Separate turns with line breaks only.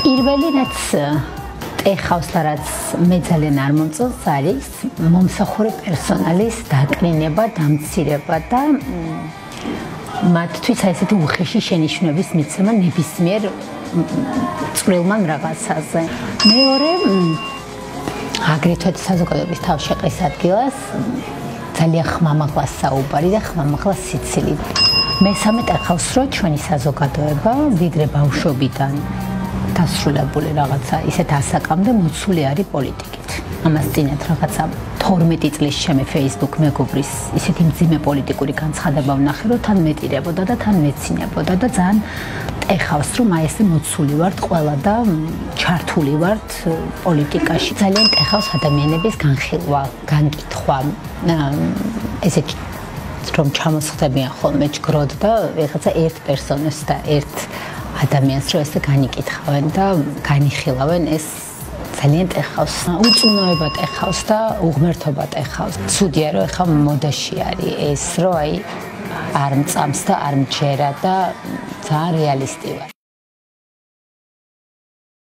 პირველი რაც ეხავს და რაც მე ძალიან არ მომწონს არის მომსახურე პერსონალის დაკნინება, დამცირება და მათთვის ესეთი უხეში შენიშვნების მიცემა ნებისმიერ წვრილმან რაღაცაზე. მეორე აგრეთვე საზოგადოების თავშეყრის ადგილას ძალიან ხმამაღლა საუბარი და ხმამაღლა სიცილი. მესამე ეხავს რომ ჩვენი საზოგადოება ვიდრე ბავშვობიდან დასრულებული რაღაცა ისეთ ასაკამდე მოცული არის პოლიტიკით. ამას წინათ რაღაცა 12 წლის შემე Facebook მეგობრის ისეთი მძიმე პოლიტიკური განცხადება ვნახე, რომ თან მეტირებოდა და თან მეცინებოდა და ძალიან ეხავს რომ აი ესე მოცული ვართ ყველა და ჩართული ვართ პოლიტიკაში. ძალიან ეხავს ადამიანების განხილვა, განკითხვა, ესეთი რომ ჩამოსხდებიან ხოლმე ჯგროდ და ეხაცა ერთ პერსონას და ერთ ადამიანს რომ ესე განიკითხავენ და განიხილავენ ეს ძალიან ეხავს. უწუნოებად ეხავს და უღმერთობად ეხავს. ცუდია რომ ეხა მოდაში არის ეს რომ აი არ მწამს და არ მჯერა და ძალიან რეალისტი ვარ.